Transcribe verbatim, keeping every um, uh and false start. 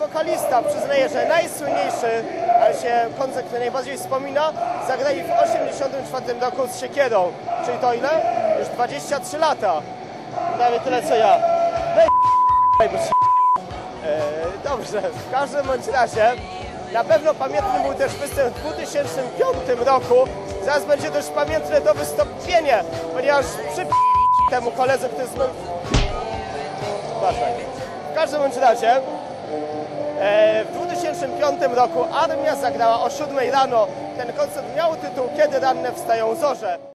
wokalista przyznaje, że najsłynniejszy, ale się koncert, który najbardziej wspomina, zagrali w osiemdziesiątym czwartym roku z Siekierą. Czyli to ile? Już dwadzieścia trzy lata. Prawie tyle co ja. Weź bo się... eee, Dobrze, w każdym bądź razie na pewno pamiętny był też występ w dwa tysiące piątym roku. Zaraz będzie też pamiętne to wystąpienie, ponieważ przy temu koledze, który jest... W każdym bądź razie e, w dwa tysiące piątym roku Armia zagrała o siódmej rano. Ten koncert miał tytuł Kiedy ranne wstają zorze.